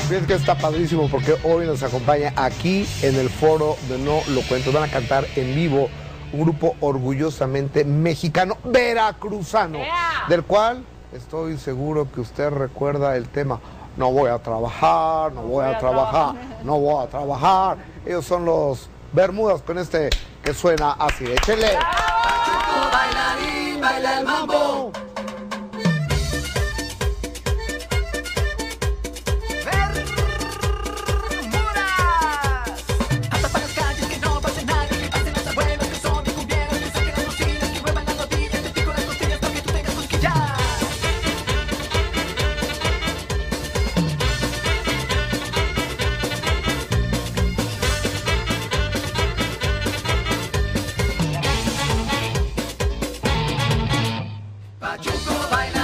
Fíjense que está padrísimo porque hoy nos acompaña aquí en el foro de No Lo Cuento. Van a cantar en vivo un grupo orgullosamente mexicano, veracruzano, del cual estoy seguro que usted recuerda el tema. No voy a trabajar, no voy a trabajar, no voy a trabajar. Ellos son los Bermudas con este que suena así. Échele. Bailarín, baila el mambo. Pachuco baila.